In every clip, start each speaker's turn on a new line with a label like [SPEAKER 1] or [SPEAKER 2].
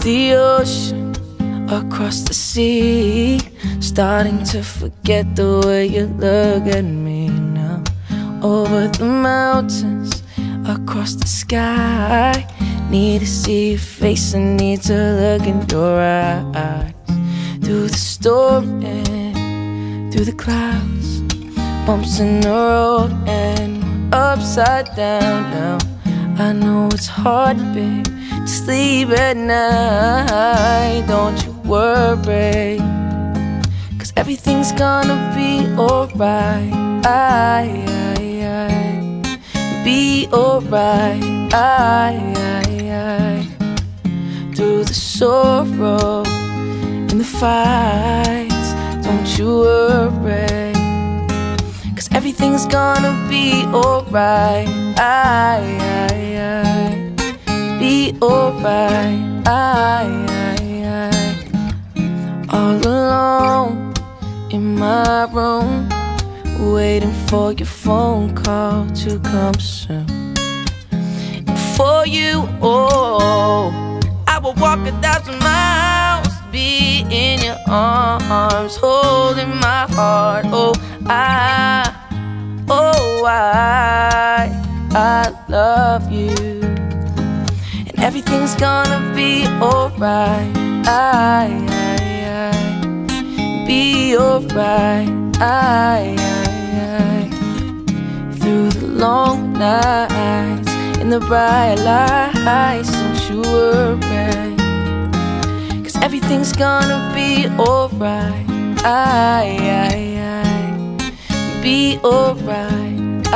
[SPEAKER 1] the ocean, across the sea, starting to forget the way you look at me now. Over the mountains, across the sky, need to see your face, I need to look in your eyes. Through the storm and through the clouds, bumps in the road and we're upside down now. I know it's hard, babe, to sleep at night. Don't you worry, 'cause everything's gonna be alright. Be alright. Through the sorrow and the fights, don't you worry, 'cause everything's gonna be alright. Be alright. All alone in my room, waiting for your phone call to come soon. And for you, oh, I will walk 1,000 miles to be in your arms, holding my heart. Oh, I love you, and everything's gonna be alright. Be alright. Through the long nights and the bright lights, don't you worry, 'cause everything's gonna be alright. Be alright.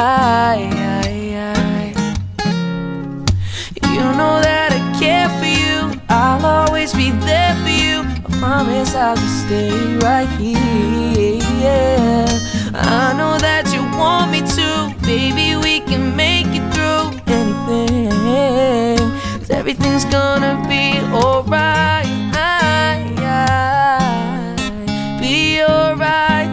[SPEAKER 1] You know that I care for you, I'll always be there for you. I promise I will stay right here. I know that you want me to, baby, we can make it through anything, 'cause everything's gonna be alright. Be alright.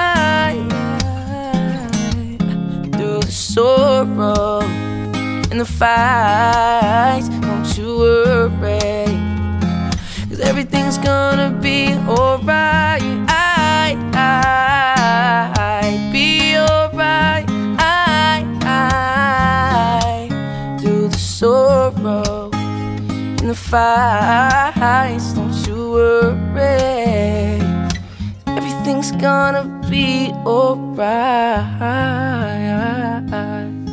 [SPEAKER 1] Through the sorrow and the fights, don't you worry, 'cause everything's gonna be alright. Be alright. Through the sorrow and the fights, don't you worry, everything's gonna be alright.